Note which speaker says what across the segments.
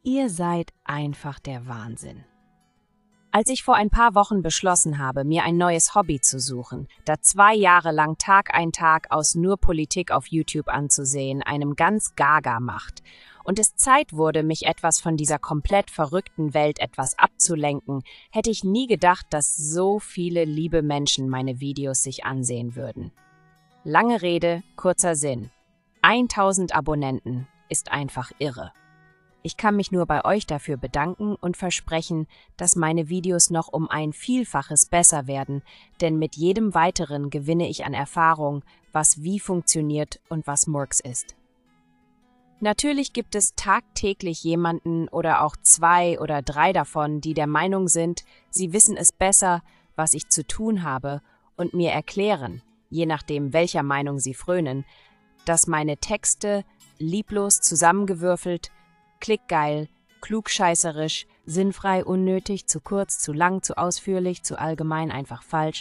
Speaker 1: Ihr seid einfach der Wahnsinn. Als ich vor ein paar Wochen beschlossen habe, mir ein neues Hobby zu suchen, da 2 Jahre lang Tag ein Tag aus nur Politik auf YouTube anzusehen, einem ganz gaga macht, und es Zeit wurde, mich etwas von dieser komplett verrückten Welt etwas abzulenken, hätte ich nie gedacht, dass so viele liebe Menschen meine Videos sich ansehen würden. Lange Rede, kurzer Sinn. 1000 Abonnenten ist einfach irre. Ich kann mich nur bei euch dafür bedanken und versprechen, dass meine Videos noch um ein Vielfaches besser werden, denn mit jedem weiteren gewinne ich an Erfahrung, was wie funktioniert und was Murks ist. Natürlich gibt es tagtäglich jemanden oder auch 2 oder 3 davon, die der Meinung sind, sie wissen es besser, was ich zu tun habe, und mir erklären, je nachdem welcher Meinung sie frönen, dass meine Texte lieblos zusammengewürfelt, klickgeil, klugscheißerisch, sinnfrei, unnötig, zu kurz, zu lang, zu ausführlich, zu allgemein, einfach falsch.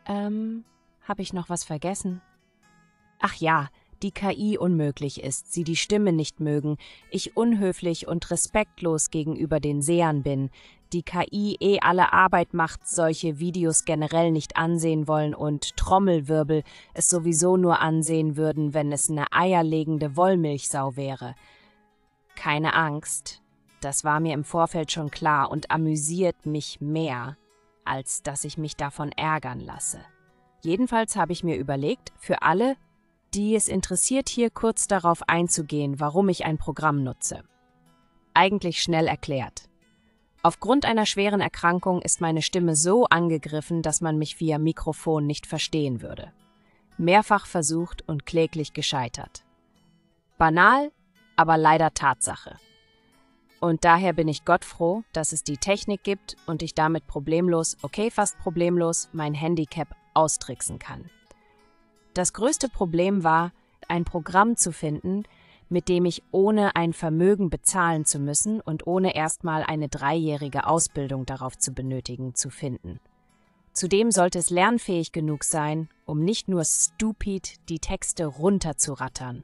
Speaker 1: Habe ich noch was vergessen? Ach ja, die KI unmöglich ist, sie die Stimme nicht mögen, ich unhöflich und respektlos gegenüber den Sehern bin, die KI alle Arbeit macht, solche Videos generell nicht ansehen wollen und Trommelwirbel es sowieso nur ansehen würden, wenn es eine eierlegende Wollmilchsau wäre. Keine Angst, das war mir im Vorfeld schon klar und amüsiert mich mehr, als dass ich mich davon ärgern lasse. Jedenfalls habe ich mir überlegt, für alle, die es interessiert, hier kurz darauf einzugehen, warum ich ein Programm nutze. Eigentlich schnell erklärt. Aufgrund einer schweren Erkrankung ist meine Stimme so angegriffen, dass man mich via Mikrofon nicht verstehen würde. Mehrfach versucht und kläglich gescheitert. Banal, aber leider Tatsache. Und daher bin ich gottfroh, dass es die Technik gibt und ich damit problemlos, fast problemlos, mein Handicap austricksen kann. Das größte Problem war, ein Programm zu finden, mit dem ich ohne ein Vermögen bezahlen zu müssen und ohne erstmal eine 3-jährige Ausbildung darauf zu benötigen, zu finden. Zudem sollte es lernfähig genug sein, um nicht nur stupid die Texte runterzurattern.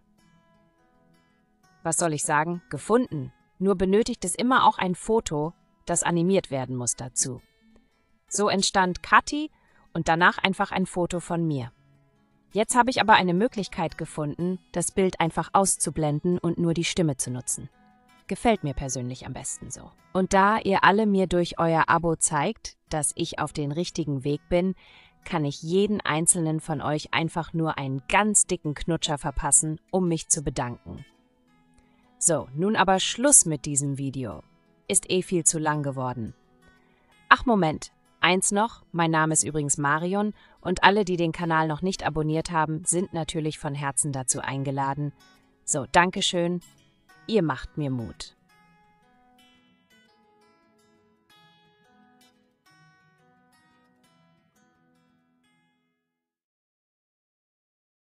Speaker 1: Was soll ich sagen? Gefunden. Nur benötigt es immer auch ein Foto, das animiert werden muss dazu. So entstand Kathi und danach einfach ein Foto von mir. Jetzt habe ich aber eine Möglichkeit gefunden, das Bild einfach auszublenden und nur die Stimme zu nutzen. Gefällt mir persönlich am besten so. Und da ihr alle mir durch euer Abo zeigt, dass ich auf den richtigen Weg bin, kann ich jeden einzelnen von euch einfach nur einen ganz dicken Knutscher verpassen, um mich zu bedanken. So, nun aber Schluss mit diesem Video. Ist viel zu lang geworden. Ach Moment, eins noch, mein Name ist übrigens Marion und alle, die den Kanal noch nicht abonniert haben, sind natürlich von Herzen dazu eingeladen. So, Dankeschön, ihr macht mir Mut.